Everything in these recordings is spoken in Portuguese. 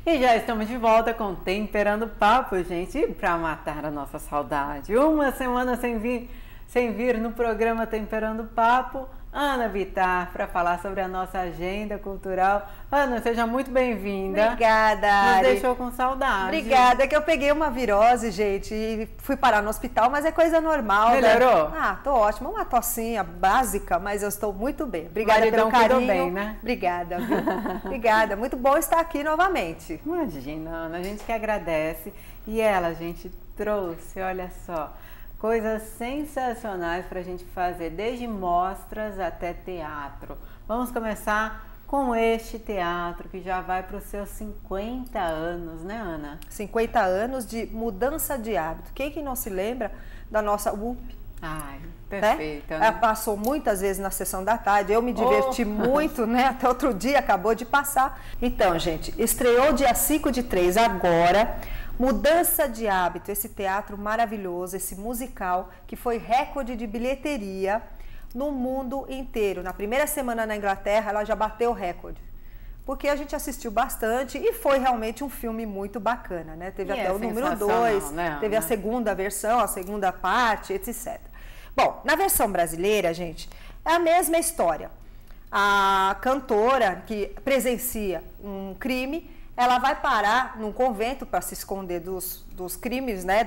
E já estamos de volta com Temperando Papo, gente, para matar a nossa saudade. Uma semana sem vir no programa Temperando Papo, Ana Bittar, para falar sobre a nossa agenda cultural. Ana, seja muito bem-vinda. Obrigada, Ari. Nos deixou com saudade. Obrigada, é que eu peguei uma virose, gente, e fui parar no hospital, mas é coisa normal. Melhorou? Né? Ah, tô ótima, uma tossinha básica, mas eu estou muito bem. Obrigada pelo carinho. Bem, né? Obrigada, viu? Obrigada, muito bom estar aqui novamente. Imagina, Ana, a gente que agradece. E ela, a gente trouxe, olha só, coisas sensacionais para a gente fazer, desde mostras até teatro. Vamos começar com este teatro que já vai para os seus 50 anos, né, Ana? 50 anos de mudança de hábito. Quem que não se lembra da nossa UP? Ai, perfeita. Né? Ela passou muitas vezes na sessão da tarde, eu me diverti muito, né? Até outro dia, acabou de passar. Então, gente, estreou dia 5/3 agora. Mudança de hábito, esse teatro maravilhoso, esse musical que foi recorde de bilheteria no mundo inteiro. Na primeira semana na Inglaterra, ela já bateu o recorde. Porque a gente assistiu bastante e foi realmente um filme muito bacana, né? Teve até o número 2, né, teve a segunda versão, a segunda parte, etc. Bom, na versão brasileira, gente, é a mesma história. A cantora que presencia um crime, ela vai parar num convento para se esconder dos crimes, né?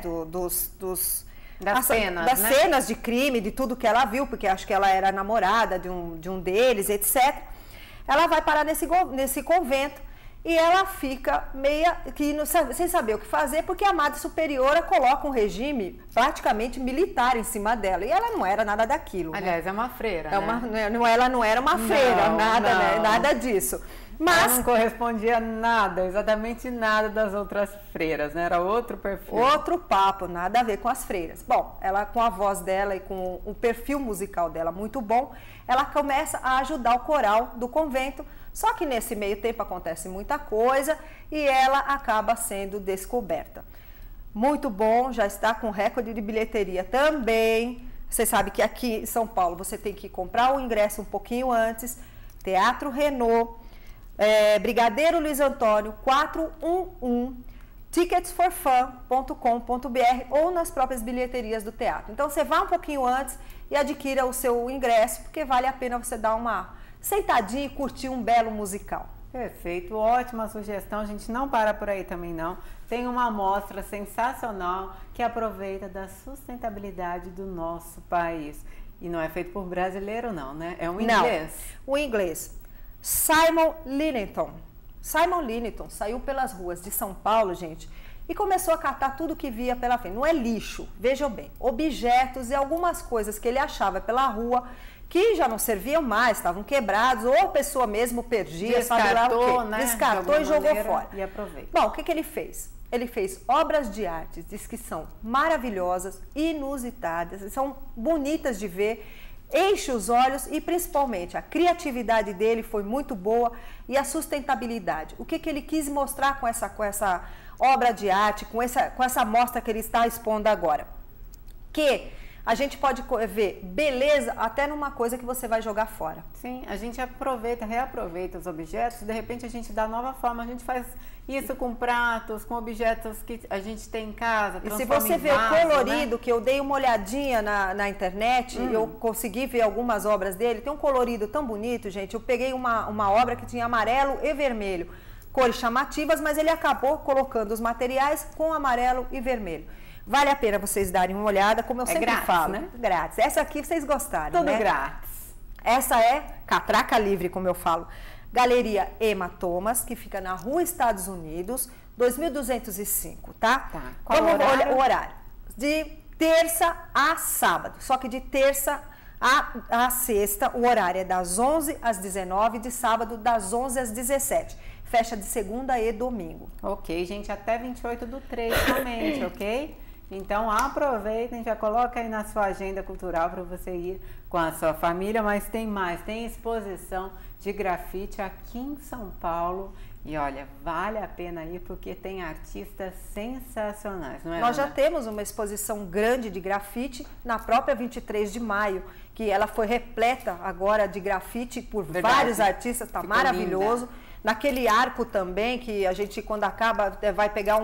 Das cenas de crime, de tudo que ela viu, porque acho que ela era namorada de um deles, etc. Ela vai parar nesse convento e ela fica sem saber o que fazer, porque a Madre Superiora coloca um regime praticamente militar em cima dela. E ela não era nada daquilo. Aliás, né? é uma freira, Ela não era uma freira, né? Nada disso. Mas ela não correspondia nada, exatamente nada das outras freiras, né? Era outro perfil. Outro papo, nada a ver com as freiras. Bom, ela com a voz dela e com o perfil musical dela muito bom, ela começa a ajudar o coral do convento, só que nesse meio tempo acontece muita coisa e ela acaba sendo descoberta. Muito bom, já está com recorde de bilheteria também. Você sabe que aqui em São Paulo você tem que comprar o ingresso um pouquinho antes. Teatro Renault, Brigadeiro Luiz Antônio 411, ticketsforfun.com.br ou nas próprias bilheterias do teatro. Então você vá um pouquinho antes e adquira o seu ingresso, porque vale a pena você dar uma sentadinha e curtir um belo musical. Perfeito, ótima sugestão. A gente não para por aí também não. Tem uma amostra sensacional que aproveita da sustentabilidade do nosso país. E não é feito por brasileiro não, né? É um inglês. Não, o inglês. Simon Lynton. Simon Lynton saiu pelas ruas de São Paulo, gente, e começou a catar tudo que via pela frente. Não é lixo, vejam bem, objetos e algumas coisas que ele achava pela rua que já não serviam mais, estavam quebrados, ou a pessoa mesmo perdia, descartou e jogou fora. E aproveita. Bom, o que ele fez? Ele fez obras de arte, diz que são maravilhosas, inusitadas, são bonitas de ver, enche os olhos e principalmente a criatividade dele foi muito boa e a sustentabilidade. O que ele quis mostrar com essa obra de arte, com essa mostra que ele está expondo agora? Que a gente pode ver beleza até numa coisa que você vai jogar fora. Sim, a gente reaproveita os objetos, de repente a gente dá nova forma, a gente faz isso com pratos, com objetos que a gente tem em casa. E se você vê o colorido, né? Que eu dei uma olhadinha na internet, eu consegui ver algumas obras dele, tem um colorido tão bonito, gente. Eu peguei uma obra que tinha amarelo e vermelho, cores chamativas, mas ele acabou colocando os materiais com amarelo e vermelho. Vale a pena vocês darem uma olhada, como eu sempre falo, né? Grátis. Essa aqui vocês gostaram, tudo né? Grátis. Essa é catraca livre, como eu falo. Galeria Emma Thomas, que fica na Rua Estados Unidos, 2205, tá? Qual o horário? O horário? De terça a sábado. Só que de terça a sexta, o horário é das 11 às 19, de sábado das 11 às 17. Fecha de segunda e domingo. Ok, gente, até 28/3 somente, ok? Então aproveitem, já coloca aí na sua agenda cultural para você ir com a sua família, mas tem mais, tem exposição de grafite aqui em São Paulo e olha, vale a pena ir porque tem artistas sensacionais, não é? Nós já temos uma exposição grande de grafite na própria 23 de maio, que ela foi repleta agora de grafite por vários artistas, tá maravilhoso. Linda. Naquele arco também, que a gente, quando acaba, vai pegar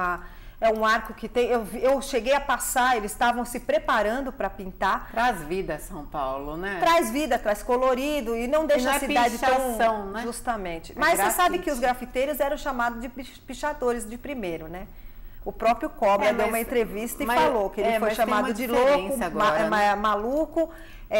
um arco que tem... Eu cheguei a passar, eles estavam se preparando para pintar. Traz vida São Paulo, né? Traz vida, traz colorido e não deixa a cidade tão... Né? Justamente. Mas você sabe que os grafiteiros eram chamados de pichadores de primeiro, né? O próprio Cobra deu uma entrevista e falou que ele foi chamado de louco, agora, né? Maluco,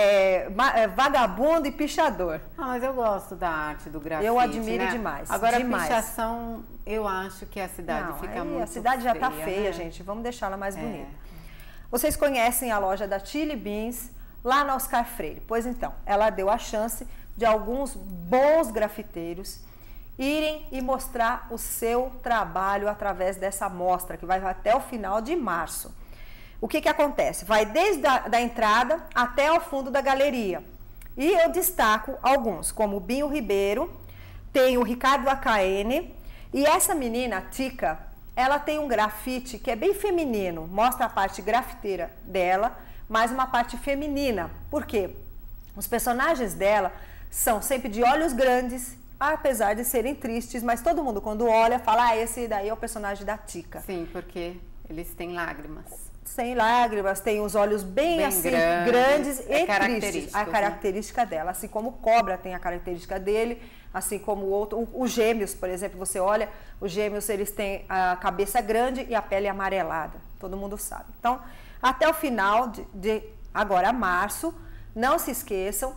vagabundo e pichador. Mas eu gosto da arte do grafite. Eu admiro, né? Demais. Agora, demais. A pichação, eu acho que a cidade fica muito feia. A cidade já está feia, né? Gente. Vamos deixá-la mais bonita. Vocês conhecem a loja da Chili Beans, lá na Oscar Freire? Pois então, ela deu a chance de alguns bons grafiteiros irem e mostrar o seu trabalho através dessa mostra, que vai até o final de março. O que acontece? Vai desde a entrada até o fundo da galeria. E eu destaco alguns, como o Binho Ribeiro, tem o Ricardo AKN, e essa menina, a Tica, ela tem um grafite que é bem feminino, mostra a parte grafiteira dela, mas uma parte feminina. Por quê? Os personagens dela são sempre de olhos grandes, apesar de serem tristes, mas todo mundo quando olha fala, esse daí é o personagem da Tica. Sim, porque eles têm lágrimas. Sem lágrimas, tem os olhos bem assim, grandes e tristes. A característica dela, assim como o Cobra tem a característica dele, assim como o outro, os Gêmeos, por exemplo, você olha, os Gêmeos eles têm a cabeça grande e a pele amarelada, todo mundo sabe. Então, até o final de agora, março, não se esqueçam,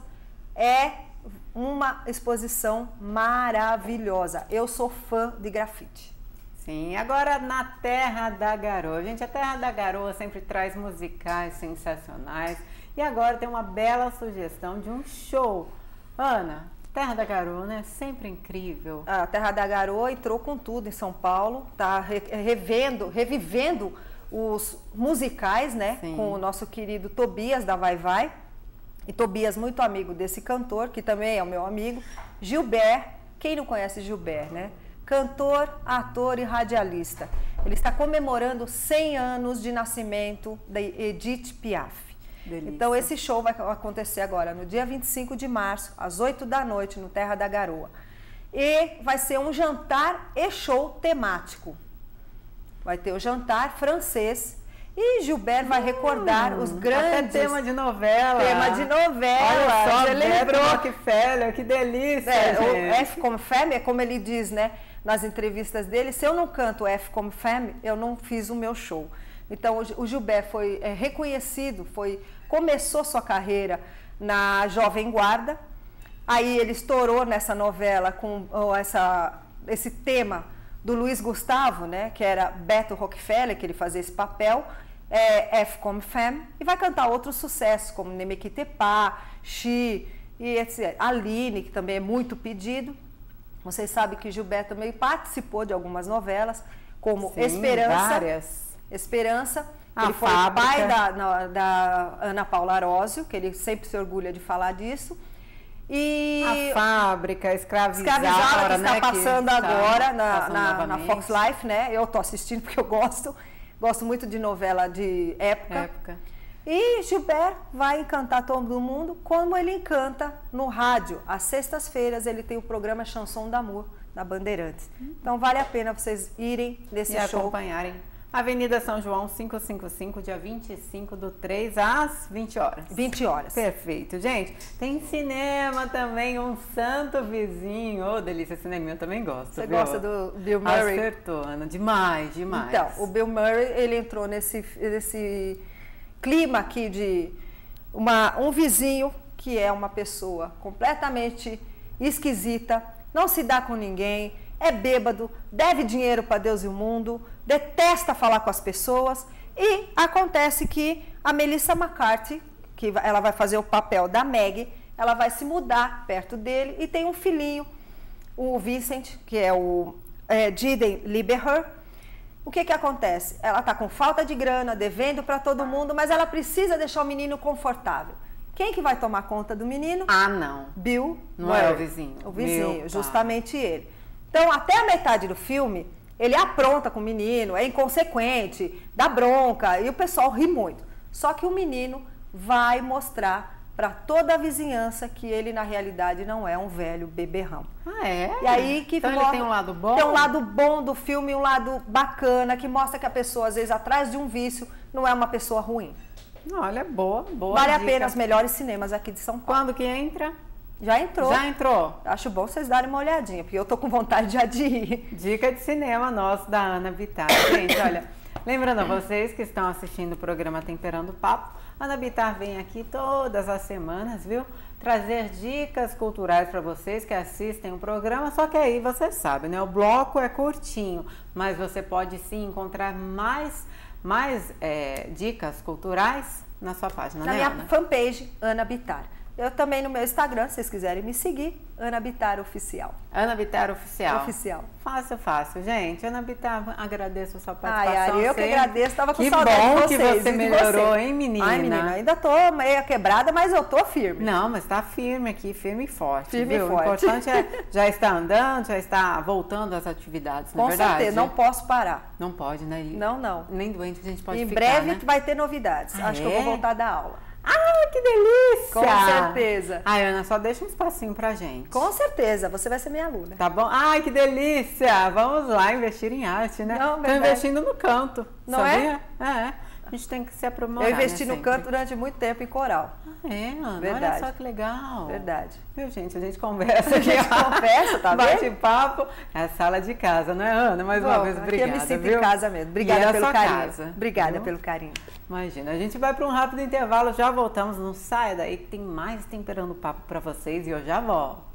é uma exposição maravilhosa. Eu sou fã de grafite. Sim, agora na Terra da Garoa. Gente, a Terra da Garoa sempre traz musicais sensacionais. E agora tem uma bela sugestão de um show. Ana, Terra da Garoa, né? Sempre incrível. A Terra da Garoa entrou com tudo em São Paulo. Tá revivendo os musicais, né? Sim. Com o nosso querido Tobias da Vai Vai. E Tobias, muito amigo desse cantor, que também é o meu amigo, Gilbert. Quem não conhece Gilbert, né? Cantor, ator e radialista. Ele está comemorando 100 anos de nascimento da Edith Piaf. Delícia. Então, esse show vai acontecer agora, no dia 25 de março, às 8 da noite, no Terra da Garoa. E vai ser um jantar e show temático. Vai ter o jantar francês. E Gilbert vai recordar os grandes... Até tema de novela. Tema de novela. Olha só, ele lembrou. Rockefeller, que delícia, o F como Femme, é como ele diz, né, nas entrevistas dele, se eu não canto F como Femme, eu não fiz o meu show. Então, o Gilbert foi reconhecido, começou sua carreira na Jovem Guarda, aí ele estourou nessa novela com esse tema do Luiz Gustavo, né, que era Beto Rockefeller, que ele fazia esse papel, F como Femme, e vai cantar outros sucessos, como Nemequitepá, Xi, e etc. Aline, que também é muito pedido. Vocês sabem que Gilberto também participou de algumas novelas, como Sim, Esperança. Várias. Esperança. Ele foi o pai da Ana Paula Arósio, que ele sempre se orgulha de falar disso. E a Fábrica, Escravizada, que está passando agora na Fox novamente. Life, né? Eu tô assistindo porque eu gosto muito de novela de época. E Gilbert vai encantar todo mundo como ele encanta no rádio. Às sextas-feiras ele tem o programa Chanson d'Amour na Bandeirantes. Então vale a pena vocês irem nesse show. Acompanharem. Avenida São João 555, dia 25/3 às 20 horas. 20 horas. Perfeito. Gente, tem cinema também, Um Santo Vizinho. Ô, delícia, cinema, eu também gosto. Você gosta do Bill Murray? Acertou, Ana. Demais, demais. Então, o Bill Murray, ele entrou nesse clima aqui de um vizinho que é uma pessoa completamente esquisita, não se dá com ninguém, é bêbado, deve dinheiro para Deus e o mundo, detesta falar com as pessoas, e acontece que a Melissa McCarthy, que ela vai fazer o papel da Meg, ela vai se mudar perto dele e tem um filhinho, o Vincent, que é o Jaden Lieberher. O que acontece? Ela está com falta de grana, devendo para todo mundo, mas ela precisa deixar o menino confortável. Quem que vai tomar conta do menino? Ah, não. Bill Murray. É o vizinho. O vizinho, justamente ele. Então, até a metade do filme, ele apronta com o menino, é inconsequente, dá bronca, e o pessoal ri muito. Só que o menino vai mostrar para toda a vizinhança que ele na realidade não é um velho beberrão. Ah, é? E aí que então ele tem um lado bom? Tem um lado bom do filme, um lado bacana, que mostra que a pessoa, às vezes, atrás de um vício, não é uma pessoa ruim. Olha, boa Vale dica. a pena os melhores cinemas aqui de São Paulo. Quando que entra? Já entrou. Já entrou. Acho bom vocês darem uma olhadinha, porque eu tô com vontade já de ir. Dica de cinema nosso da Ana Bittar. Gente, olha, lembrando a vocês que estão assistindo o programa Temperando o Papo, a Ana Bittar vem aqui todas as semanas, viu? Trazer dicas culturais para vocês que assistem o programa, só que aí você sabe, né? O bloco é curtinho, mas você pode sim encontrar mais dicas culturais na sua página, Na né, minha Ana? fanpage, Ana Bittar. Eu também no meu Instagram, se vocês quiserem me seguir, Ana Bittar Oficial. Ana Bittar Oficial. Oficial. Fácil, gente. Ana Bittar, agradeço a sua participação. Ai, eu que agradeço, tava com que saudade bom de vocês. Que você de melhorou, você. hein, menina? Ai, menina, ainda tô meio quebrada, mas eu tô firme. Não, mas tá firme aqui, firme e forte. Firme viu? e forte. O importante é já estar andando, já estar voltando às atividades, não é verdade? Com certeza, não posso parar. Não pode, né? Não. Nem doente a gente pode Em ficar, breve né? vai ter novidades. Acho que eu vou voltar da aula. Ah, que delícia! Com certeza. Ai, Ana, só deixa um espacinho pra gente. Com certeza, você vai ser minha aluna. Tá bom? Ai, que delícia! Vamos lá investir em arte, né? Não, Tô verdade. investindo no canto, Não sabia? É? A gente tem que se aprimorar. Eu investi né, no sempre. canto durante muito tempo em coral. É, Ana, Verdade. olha só que legal. Verdade. Viu, gente? A gente conversa. A gente conversa, tá vendo? Bate-papo. É a sala de casa, não é, Ana? Mais uma vez, obrigada, aqui eu me sinto viu? em casa mesmo. E Obrigada é a pelo sua carinho. casa, Obrigada viu? pelo carinho. Imagina, a gente vai para um rápido intervalo, já voltamos. Não saia daí que tem mais Temperando o Papo para vocês e eu já volto.